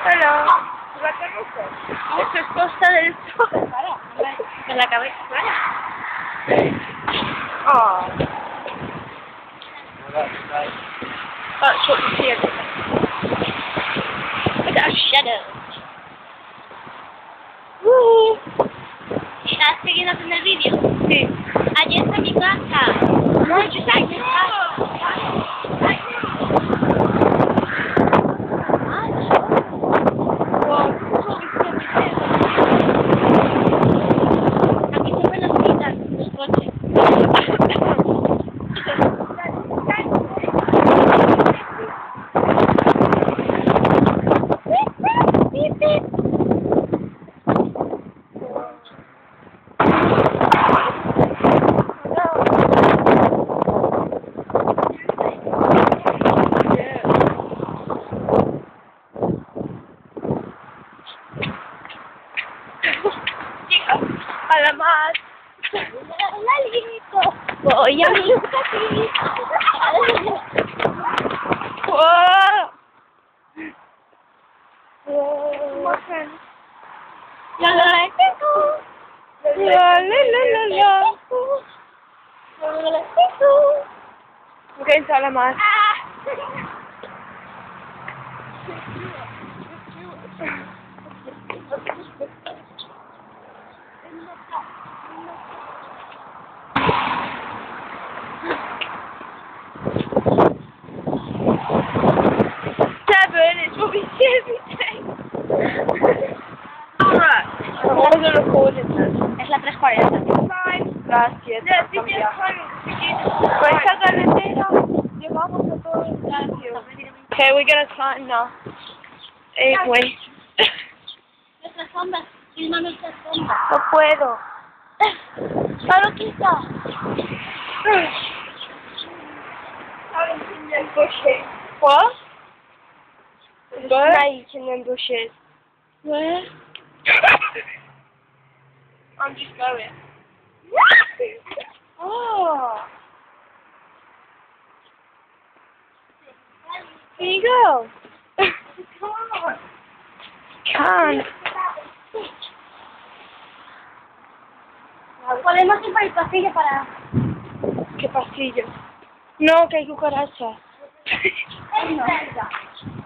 Hola. ¿La conoces? Esto es Costa del Sol. En la cabeza. Oh. That's what you see every day. Look at our shadow. ¿Estás siguiendo en el vídeo? Sí. Ayer está en mi casa. Muchos años. Aquí siempre nos quitan los coches. A la más. Hola, Lito. Voy a mi casita. Wow. La la la. I'm going to Alamaz. It's what we see every day. Alright, I wasn't recording this. Es la 3:40. Gracias. Por esta carretera llevamos a todo el sitio. Okay, we're gonna climb now. Wait. Nuestras sombras. Filma nuestras sombras. No puedo. ¡Claro que está! What? Where? Snakes in them bushes. Where? I'm just going. Oh. Here you go. Come on. Can't. Podemos ir por el pasillo para... ¿Qué pasillo? No, que hay cucarachas. No.